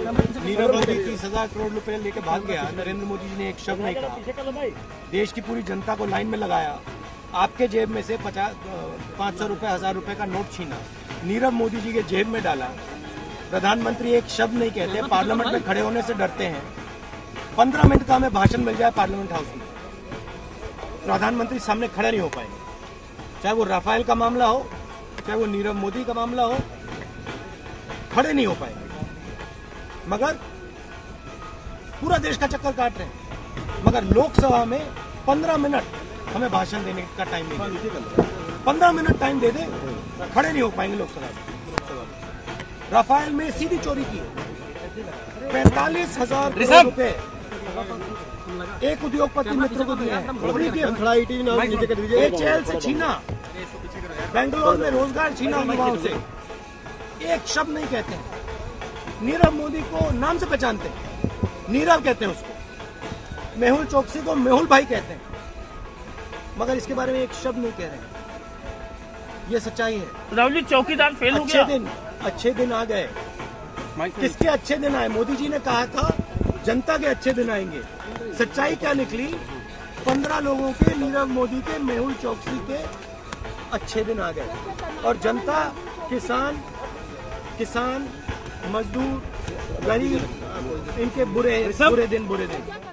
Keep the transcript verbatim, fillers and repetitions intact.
नीरव मोदी तीस हजार करोड़ रुपए लेके भाग गया। नरेंद्र मोदी जी ने एक शब्द नहीं कहा। देश की पूरी जनता को लाइन में लगाया। आपके जेब में से पचास पाँच सौ रुपए हजार रुपए का नोट छीना, नीरव मोदी जी के जेब में डाला। प्रधानमंत्री एक शब्द नहीं कहते, पार्लियामेंट में खड़े होने से डरते हैं। पंद्रह मिनट का हमें भाषण मिल जाए पार्लियामेंट हाउस में, प्रधानमंत्री सामने खड़े नहीं हो पाएंगे। चाहे वो राफेल का मामला हो, चाहे वो नीरव मोदी का मामला हो, खड़े नहीं हो पाएंगे। मगर पूरा देश का चक्कर काट रहे हैं, मगर लोकसभा में पंद्रह मिनट हमें भाषण देने का टाइम नहीं दे। पंद्रह मिनट टाइम दे दे, खड़े नहीं हो पाएंगे लोकसभा में। राफेल में सीधी चोरी की पैंतालीस हजार करोड़ रुपए एक उद्योगपति मित्र को दिए हैं। एच ए एल से छीना, बेंगलोर में रोजगार छीना युवाओं से। एक शब्द नहीं कहते हैं। नीरव मोदी को नाम से पहचानते हैं, नीरव कहते हैं उसको। मेहुल चोकसी को मेहुल भाई कहते हैं, मगर इसके बारे में एक शब्द नहीं कह रहे हैं। ये सच्चाई है। राहुल जी, चौकीदार फेल हो गया। अच्छे दिन अच्छे दिन आ गए। किसके अच्छे दिन आए? मोदी जी ने कहा था जनता के अच्छे दिन आएंगे। सच्चाई क्या निकली? पंद्रह लोगों के, नीरव मोदी के, मेहुल चोकसी के अच्छे दिन आ गए। और जनता, किसान किसान मजदूर, गरीब, इनके बुरे बुरे दिन बुरे दिन